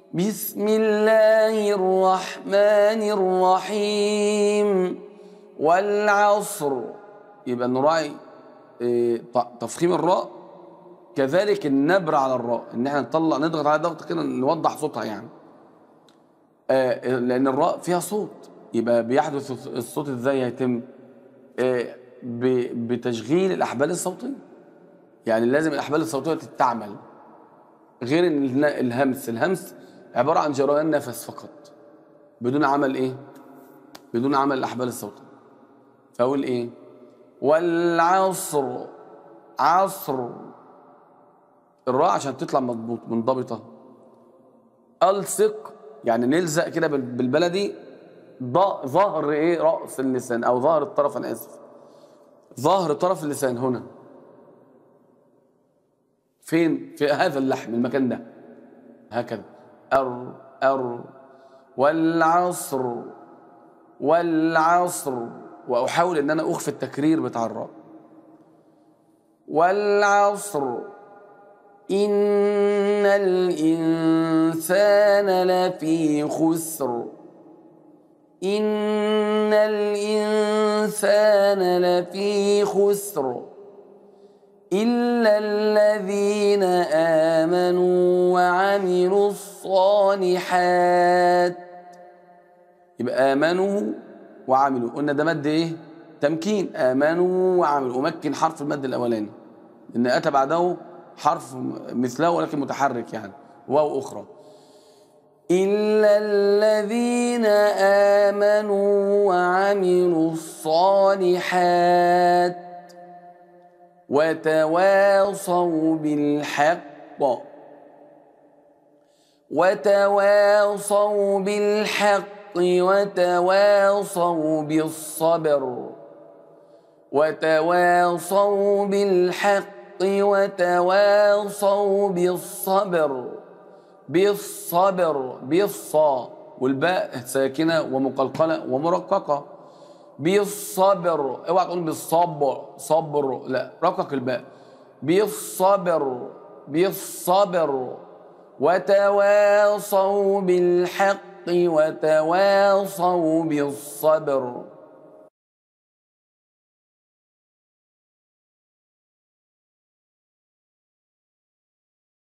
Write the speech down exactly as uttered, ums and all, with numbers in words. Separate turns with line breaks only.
بسم الله الرحمن الرحيم والعصر. يبقى نراعي تفخيم الراء، كذلك النبر على الراء، ان احنا نطلع نضغط على ضغط كده نوضح صوتها يعني، آه لان الراء فيها صوت. يبقى بيحدث الصوت ازاي؟ هيتم آه بتشغيل الاحبال الصوتيه، يعني لازم الاحبال الصوتيه تتعمل، غير ان الهمس الهمس عباره عن جريان نفس فقط بدون عمل ايه؟ بدون عمل الاحبال الصوتيه. فاقول ايه؟ والعصر، عصر الراء عشان تطلع مضبوط منضبطه. الصق يعني نلزق كده بالبلدي ظهر ايه؟ راس اللسان او ظهر الطرف، انا اسف، ظهر طرف اللسان هنا. فين؟ في هذا اللحم، المكان ده هكذا. أر أر والعصر والعصر، وأحاول أن أنا أخفي التكرير بتاع الراء. والعصر إن الإنسان لفي خسر، إن الإنسان لفي خسر إلا الذين آمنوا وعملوا الصالحات. يبقى آمنوا وعملوا، قلنا ده مد إيه؟ تمكين. آمنوا وعملوا، أمكن حرف المد الأولاني لأن أتى بعده حرف مثله ولكن متحرك يعني، واو أخرى. إلا الذين آمنوا وعملوا الصالحات وتواصوا بالحق، وتواصوا بالحق وتواصوا بالصبر، وتواصوا بالحق وتواصوا بالصبر، بالصبر بالصا والباء ساكنة ومقلقلة ومرققة. بالصبر، اوعى تقول بالصبر صبر، لا، رقق الباء. بالصبر بالصبر وتواصوا بالحق وتواصوا بالصبر.